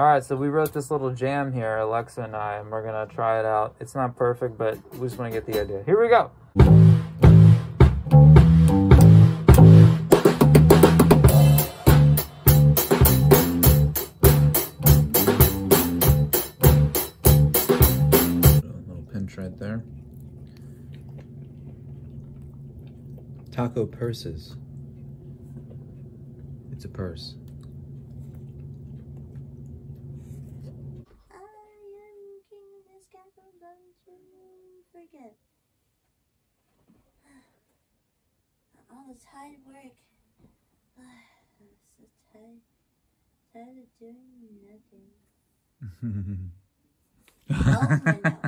All right, so we wrote this little jam here, Alexa and I, and we're gonna try it out. It's not perfect, but we just want to get the idea. Here we go. A little pinch right there. Taco purses. It's a purse. Forget all this hard work. I'm so tired of doing nothing. Oh, my nose.